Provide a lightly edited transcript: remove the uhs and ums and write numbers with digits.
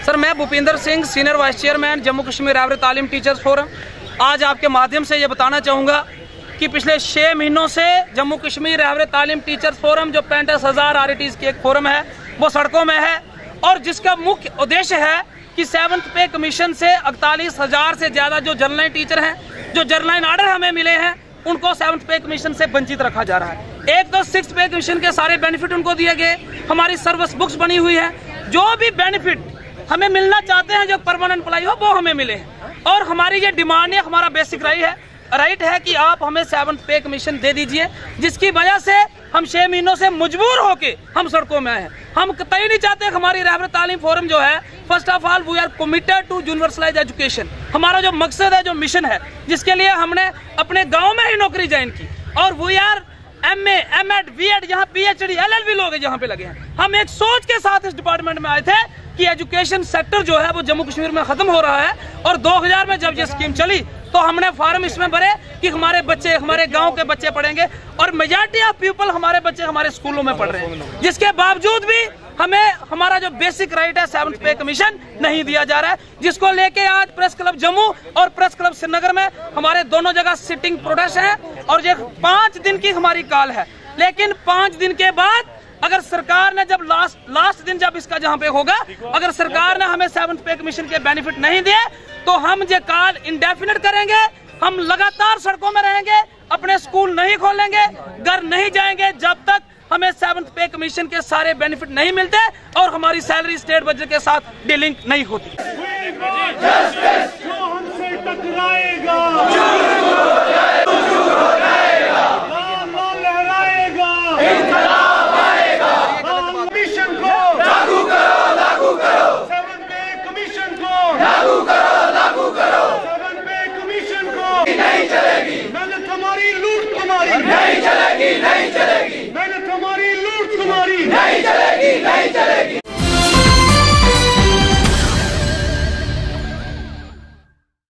Sir, मैं Bhupinder Singh, senior vice chairman Jammu Kashmir Rehbari Taleem teachers forum. आज आपके माध्यम से ये बताना चाहूँगा कि पिछले 6 महीनों से जम्मू कश्मीर रहबरी तालीम टीचर्स फोरम, जो 65,000 RETs की एक फोरम है, वो सड़कों में है और जिसका मुख्य उद्देश्य है कि 7th पे कमीशन से 48,000 से ज़्यादा जो जर्नल लाइन टीचर हैं, जो जर्नल लाइन आर्डर हमें मिले हैं, उनको 7th पे कमीशन से वंचित रखा जा रहा है। एक तो 6th पे कमीशन के सारे बेनिफिट उनको दिए गए, हमारी सर्विस बुक्स बनी हुई है, जो भी बेनिफिट हमें मिलना चाहते हैं, जो परमानेंट एम्प्लॉय हो, वो हमें मिले और हमारी ये डिमांड है, हमारा बेसिक राइट है कि आप हमें 7th पे कमीशन दे दीजिए, जिसकी वजह से हम 6 महीनों से मजबूर होके हम सड़कों में आए हैं। हम कतई नहीं चाहते हमारी रहबरी तालीम फोरम जो है, first of all we are committed to universalize education. हमारा जो मकसद है, जो मिशन है, जिसके लिए हमने अपने गाँव में ही नौकरी ज्वाइन की और we are MA, M.Ed, B.Ed, यहाँ PhD, LLB लोग यहाँ पे लगे हैं। हम एक सोच के साथ इस डिपार्टमेंट में आए थे कि एजुकेशन सेक्टर जो है वो जम्मू कश्मीर में खत्म हो रहा है और 2000 में जब ये स्कीम चली तो हमने फॉर्म इसमें भरे कि हमारे बच्चे, हमारे गांव के बच्चे पढ़ेंगे और मेजॉरिटी ऑफ पीपल, हमारे बच्चे हमारे स्कूलों में पढ़ रहे हैं। जिसके बावजूद भी हमें हमारा जो बेसिक राइट है 7th पे कमीशन नहीं दिया जा रहा है, जिसको लेके आज प्रेस क्लब जम्मू और प्रेस क्लब श्रीनगर में हमारे दोनों जगह सिटिंग प्रोटेस्ट है और ये 5 दिन की हमारी कॉल है। लेकिन 5 दिन के बाद अगर सरकार ने जब लास्ट दिन जब इसका जहां पे होगा, अगर सरकार ने हमें 7th पे कमीशन के बेनिफिट नहीं दिए तो हम ये कॉल इंडेफिनिट करेंगे। हम लगातार सड़कों में रहेंगे, अपने स्कूल नहीं खोलेंगे, घर नहीं जाएंगे जब तक हमें 7th पे कमीशन के सारे बेनिफिट नहीं मिलते और हमारी सैलरी स्टेट बजट के साथ डीलिंग नहीं होती। नहीं चलेगी, मेहनत हमारी, लूट तुम्हारी नहीं चलेगी, नहीं चलेगी।